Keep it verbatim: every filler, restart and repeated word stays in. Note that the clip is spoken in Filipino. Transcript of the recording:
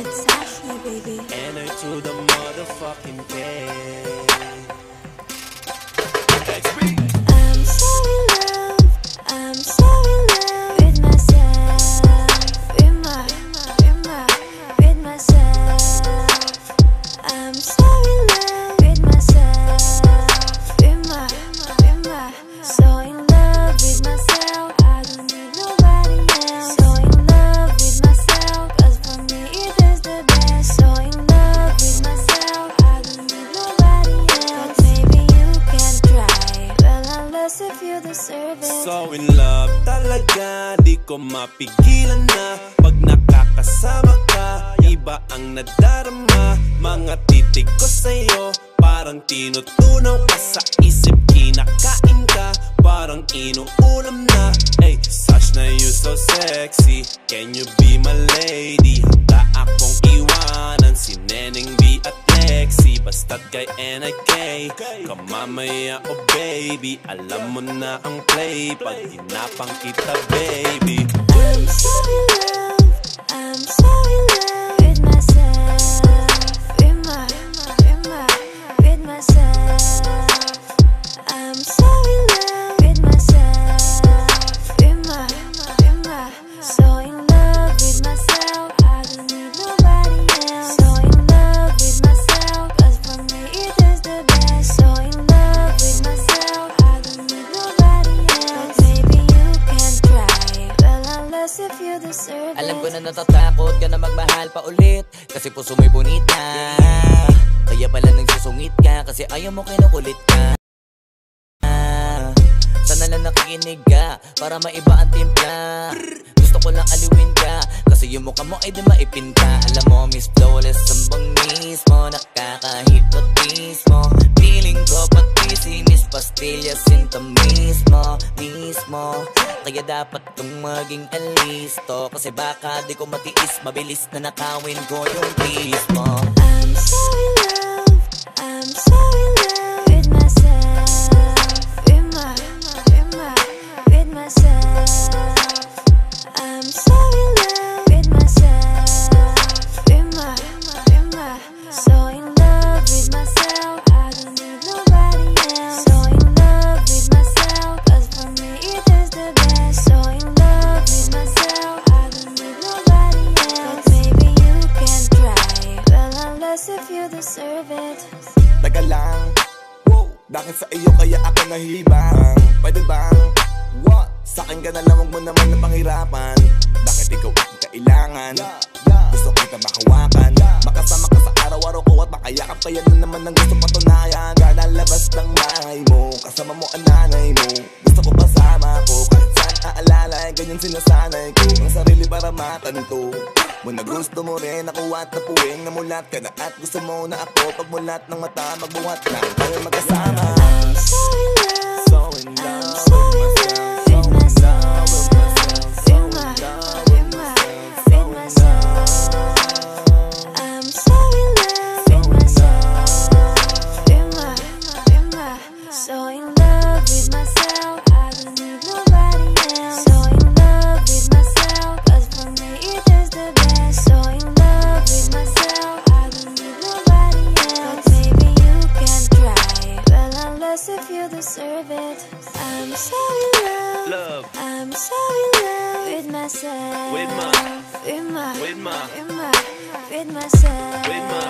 It's Sachzna, baby. Enter to the motherfucking game. I'm so in love, I'm so in love with myself, with my, with my, with myself. I'm so in love with myself, with my, with my, so in love with myself. I don't need nobody else. So in love with myself, cause for me it is the best. So in love with myself, I don't need nobody else. But maybe you can try. Well, unless if you deserve it. So in love talaga, di ko mapigilan na. Pag nakakasama ka, iba ang nadarama. Mga titig ko sa'yo, parang tinutunaw ka sa isip. Kinakain ka, parang inuulam na. Hey, Sachzna, you so sexy, can you be my lady? Handa akong iwanan si Neneng B at Lexi. Basta't kay N I K, kamamaya o baby. Alam mo na ang play pag hinapang kita, baby. I'm so in love, I'm so in love with myself, with my, with my, with myself. I'm so in love with myself, with my, with my, so in love with myself. I don't need nobody else. So in love with myself, cause for me it is the best. So in love with myself, I don't need nobody else. But maybe you can try. Well, unless if you deserve it. Alam ko na natatakot ka na magmahal pa ulit, kasi puso mo'y bonita. Kaya pala nagsusungit ka, kasi ayaw mo kinukulit ka. Sana lang nakikinig ka, para maiba ang timpla. Gusto ko lang aliwin ka, kasi yung mukha mo ay di maipinta. Alam mo, Miss Flawless, ang bangis mo, nakaka-hypnotize mo. Feeling ko pati si Miss Pastilla, sinta mismo, mismo. Kaya dapat kong maging alisto, kasi baka di ko matiis, mabilis na nakawin ko yung please mo. I'm so in love, I'm so in love with myself, with my, with my, with myself. I'm so in love with myself, with my, with my, so in love with myself. I don't need nobody else. So in love with myself, cause for me it is the best. So in love with myself, I don't need nobody else. But maybe you can try. Well, unless if you deserve it. Taga lang, wow, bakit sa iyo kaya ako nahibang? Pwede bang, what? Sa'kin ka na lang, huwag mo naman na panghirapan. Bakit ikaw ang kailangan? Gusto kita makawakan, makasama ka sa araw-araw ko at makayakap. Kaya na naman ang gusto patunayan. Kalalabas ng bahay mo, kasama mo ang nanay mo. Gusto ko kasama ko, kahit saan aalala, ganyan sinasanay ko ang sarili para matanto mo na gusto mo rin ako at napuwing. Namulat ka na at gusto mo na ako. Pagmulat ng mata, magbuhat lang tayo magkasama. I'm so in love, So in I'm love so in love with myself, with my, with my, with myself. I'm so in love with myself, with my, with my, so in love with myself. I don't need nobody else. So in love with myself, cause for me it is the best. So in love with myself, I don't need nobody else. But maybe you can try. Well, unless if you deserve it. I'm so in love, Love. I'm so in love with myself, With my, with my, with my, with my, with myself. with my.